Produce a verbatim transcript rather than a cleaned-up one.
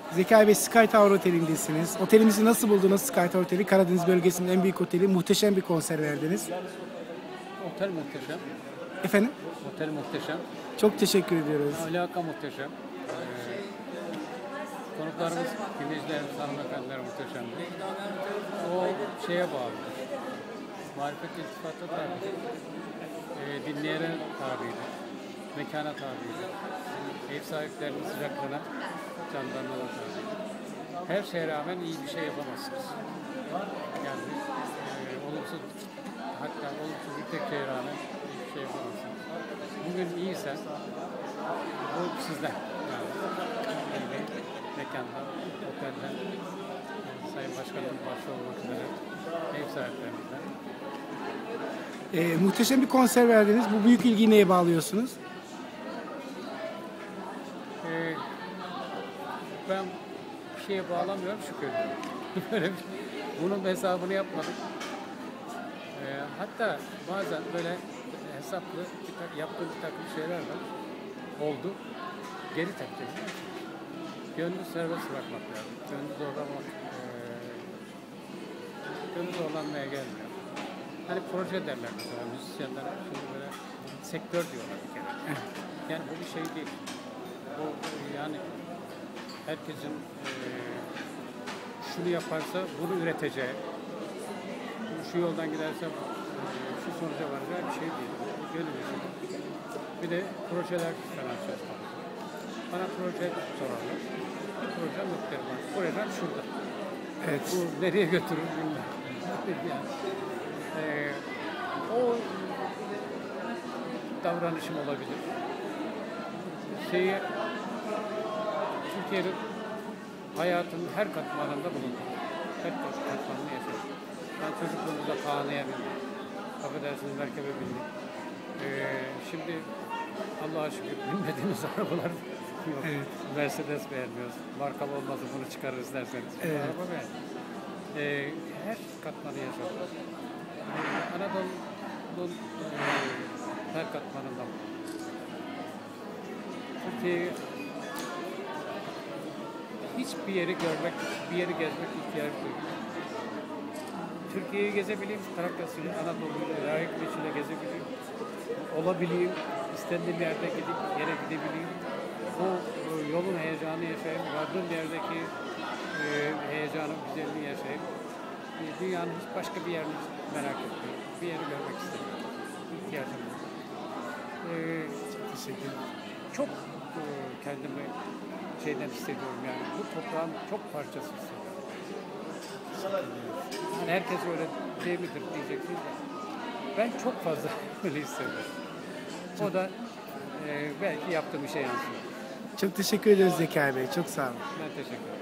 Zekai Bey, Sky Tower Oteli'ndesiniz. Otelimizi nasıl buldunuz? Sky Tower Oteli, Karadeniz bölgesinin en büyük oteli. Muhteşem bir konser verdiniz. Otel muhteşem. Efendim? Otel muhteşem. Çok teşekkür ediyoruz. Alaka muhteşem. Ee, konuklarımız, dinleyicilerimiz, hanımefendiler muhteşemdi. O şeye bağlıdır. Marifet iltifatı tabidir. Ee, dinleyene tabidir. Mekana tabidir. Ev sahiplerinin sıcaklığına, canlarına da tabidir. Her şeye rağmen iyi bir şey yapamazsınız. Yani e, olumsuz, hatta olumsuz bir tek şeye rağmen iyi bir şey yapamazsınız. Bugün iyiyse bu sizden. Yani, yani mekanda, otelden, yani Sayın Başkanım başta olmak üzere ev sahiplerimizden. Ee, muhteşem bir konser verdiniz. Bu büyük ilgiyi neye bağlıyorsunuz? Ee, ben bir şeye bağlamıyorum, şükür. Böyle bir, bunun hesabını yapmadım. Ee, hatta bazen böyle hesaplı bir tak, yaptığım bir takım şeyler var. Oldu. Geri tepki. Gönlü serbest bırakmak lazım. Gönlü zorlamak, e, gönlü zorlanmaya gelmiyor. Hani proje derler mesela müzisyenlere, şimdi böyle sektör diyorlar bir kere. Yani bu bir şey değil. Bu yani herkesin e, şunu yaparsa bunu üreteceği, şu yoldan giderse e, şu sonuca varacağı bir şey değil. Gönül işi. Bir de projeler sanatçısı. Bana proje sorarlar. Bir projem yok derim. Projem şurada. Evet. Bu nereye götürür bilmem. Yani, e, o davranışım olabilir. Şeyi Türkiye'nin hayatının her katmanında bulundum. Her katmanını yaşadım. Ben çocukluğumuzda Kaan'ı'ya bindim. Affedersiniz merkebe bindim. Ee, şimdi Allah'a şükür bilmediğimiz arabalar yok. Evet. Mercedes beğenmiyoruz. Markalı olmazsa bunu çıkarırız derseniz. Evet. Araba beğendim. Ee, her katmanı yaşadım. Ee, Anadolu'nun e, her katmanında. Türkiye'yi hiçbir yeri görmek, bir yeri gezmek ihtiyacı duyuyorum. Türkiye'yi gezebileyim, Trakya'sını, Anadolu'yu layıklı içinde gezebileyim. Olabileyim, istediğim yerde gidip yere gidebileyim. O e, yolun heyecanını yaşayayım, vardığım yerdeki e, heyecanın güzelliğini yaşayayım. E, dünyanın hiç başka bir yerini merak etmiyorum. Bir yeri görmek istiyorum. İhtiyacım var. E, Teşekkür ederim. çok e, kendimi şeyden hissediyorum yani. Bu toprağın çok parçası hissediyorum. Yani herkes öyle değil midir diyeceksiniz de. Ben çok fazla öyle hissediyorum. O da e, belki yaptığım işe yansıyor. Çok teşekkür ederiz Zekai Bey. Çok sağ olun. Ben teşekkür ederim.